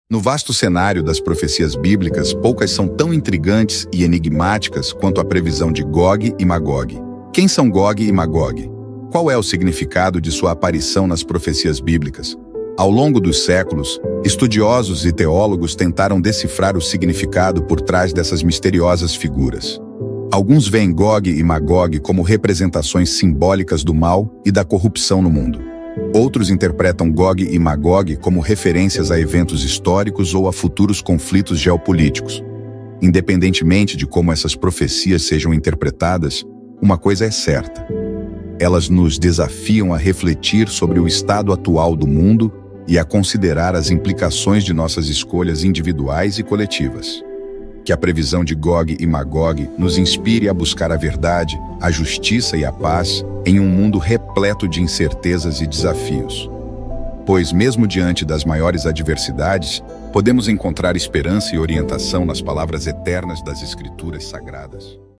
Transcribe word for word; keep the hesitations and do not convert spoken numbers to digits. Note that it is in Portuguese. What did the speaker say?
No vasto cenário das profecias bíblicas, poucas são tão intrigantes e enigmáticas quanto a previsão de Gog e Magog. Quem são Gog e Magog? Qual é o significado de sua aparição nas profecias bíblicas? Ao longo dos séculos, estudiosos e teólogos tentaram decifrar o significado por trás dessas misteriosas figuras. Alguns veem Gog e Magog como representações simbólicas do mal e da corrupção no mundo. Outros interpretam Gog e Magog como referências a eventos históricos ou a futuros conflitos geopolíticos. Independentemente de como essas profecias sejam interpretadas, uma coisa é certa: elas nos desafiam a refletir sobre o estado atual do mundo e a considerar as implicações de nossas escolhas individuais e coletivas. Que a previsão de Gog e Magog nos inspire a buscar a verdade, a justiça e a paz em um mundo repleto de incertezas e desafios. Pois, mesmo diante das maiores adversidades, podemos encontrar esperança e orientação nas palavras eternas das Escrituras Sagradas.